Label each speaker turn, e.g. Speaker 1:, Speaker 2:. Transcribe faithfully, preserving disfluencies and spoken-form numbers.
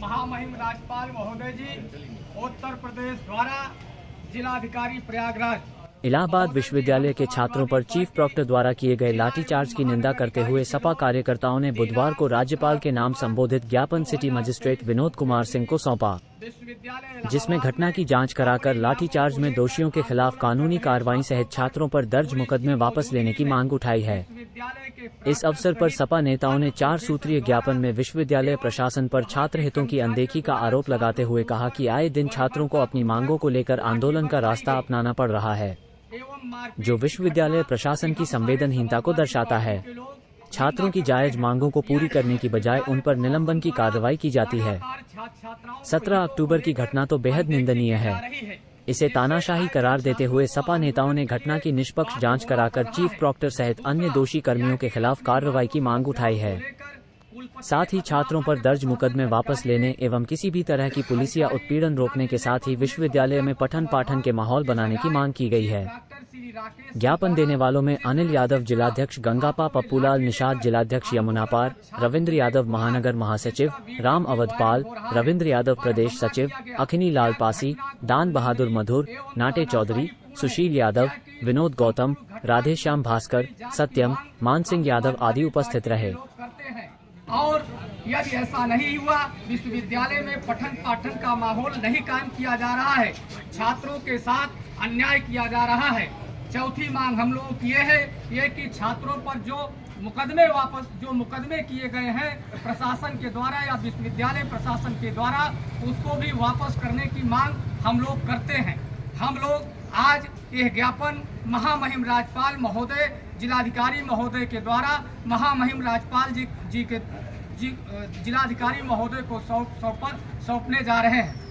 Speaker 1: महामहिम राज्यपाल महोदय जी, उत्तर प्रदेश द्वारा जिलाधिकारी प्रयागराज।
Speaker 2: इलाहाबाद विश्वविद्यालय के छात्रों पर चीफ प्रॉक्टर द्वारा किए गए लाठीचार्ज की निंदा करते हुए सपा कार्यकर्ताओं ने बुधवार को राज्यपाल के नाम संबोधित ज्ञापन सिटी मजिस्ट्रेट विनोद कुमार सिंह को सौंपा, जिसमें घटना की जांच कराकर लाठीचार्ज में दोषियों के खिलाफ कानूनी कार्रवाई सहित छात्रों पर दर्ज मुकदमे वापस लेने की मांग उठाई है। इस अवसर पर सपा नेताओं ने चार सूत्रीय ज्ञापन में विश्वविद्यालय प्रशासन पर छात्र हितों की अनदेखी का आरोप लगाते हुए कहा कि आए दिन छात्रों को अपनी मांगों को लेकर आंदोलन का रास्ता अपनाना पड़ रहा है, जो विश्वविद्यालय प्रशासन की संवेदनहीनता को दर्शाता है। छात्रों की जायज मांगों को पूरी करने की बजाय उन पर निलंबन की कार्रवाई की जाती है। सत्रह अक्टूबर की घटना तो बेहद निंदनीय है। इसे तानाशाही करार देते हुए सपा नेताओं ने घटना की निष्पक्ष जांच कराकर चीफ प्रॉक्टर सहित अन्य दोषी कर्मियों के खिलाफ कार्रवाई की मांग उठाई है। साथ ही छात्रों पर दर्ज मुकदमे वापस लेने एवं किसी भी तरह की पुलिसिया उत्पीड़न रोकने के साथ ही विश्वविद्यालय में पठन पाठन के माहौल बनाने की मांग की गई है। ज्ञापन देने वालों में अनिल यादव जिलाध्यक्ष गंगापा, पप्पूलाल निषाद जिलाध्यक्ष यमुनापार, रविंद्र यादव महानगर महासचिव, राम अवधपाल, रविंद्र यादव प्रदेश सचिव, अखनी लाल पासी, दान बहादुर मधुर, नाटे चौधरी, सुशील यादव, विनोद गौतम, राधेश्याम भास्कर, सत्यम, मान सिंह यादव आदि उपस्थित रहे।
Speaker 1: और यदि ऐसा नहीं हुआ, विश्वविद्यालय में पठन पाठन का माहौल नहीं कायम किया जा रहा है, छात्रों के साथ अन्याय किया जा रहा है। चौथी मांग हम लोगों की ये है ये कि छात्रों पर जो मुकदमे वापस जो मुकदमे किए गए हैं प्रशासन के द्वारा या विश्वविद्यालय प्रशासन के द्वारा, उसको भी वापस करने की मांग हम लोग करते हैं। हम लोग आज यह ज्ञापन महामहिम राज्यपाल महोदय, जिलाधिकारी महोदय के द्वारा महामहिम राज्यपाल जी जी के जी जिलाधिकारी महोदय को सौंप सौंपने जा रहे हैं।